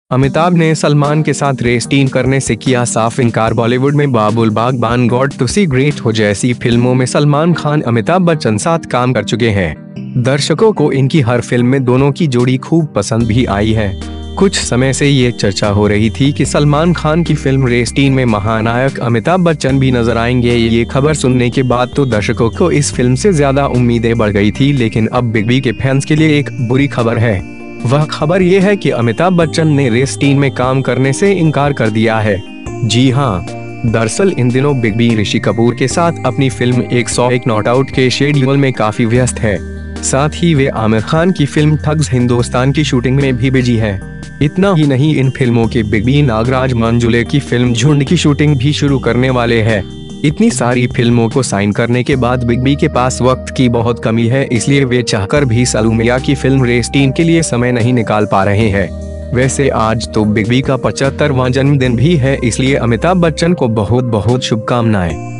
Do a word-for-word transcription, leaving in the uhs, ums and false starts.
अमिताभ ने सलमान के साथ रेस टीम करने से किया साफ इनकार। बॉलीवुड में बाबुल बागबान, गॉड टू सी ग्रेट हो जैसी फिल्मों में सलमान खान अमिताभ बच्चन साथ काम कर चुके हैं। दर्शकों को इनकी हर फिल्म में दोनों की जोड़ी खूब पसंद भी आई है। कुछ समय से ये चर्चा हो रही थी कि सलमान खान की फिल्म रेस टीम में महानायक अमिताभ बच्चन भी नजर आएंगे। ये खबर सुनने के बाद तो दर्शकों को इस फिल्म से ज्यादा उम्मीदें बढ़ गई थी, लेकिन अब बिग बी के फैंस के लिए एक बुरी खबर है। वह खबर ये है कि अमिताभ बच्चन ने रेस टीम में काम करने से इनकार कर दिया है। जी हाँ, दरअसल इन दिनों बिग बी ऋषि कपूर के साथ अपनी फिल्म एक सौ एक नॉट आउट के शेड्यूल में काफी व्यस्त है। साथ ही वे आमिर खान की फिल्म ठग्स हिंदुस्तान की शूटिंग में भी बिजी है। इतना ही नहीं, इन फिल्मों के बिग बी नागराज मंजुले की फिल्म झुंड की शूटिंग भी शुरू करने वाले हैं। इतनी सारी फिल्मों को साइन करने के बाद बिग बी के पास वक्त की बहुत कमी है, इसलिए वे चाहकर भी सलूमिया की फिल्म रेस टीम के लिए समय नहीं निकाल पा रहे हैं। वैसे आज तो बिग बी का पचहत्तरवां जन्मदिन भी है, इसलिए अमिताभ बच्चन को बहुत बहुत शुभकामनाएं।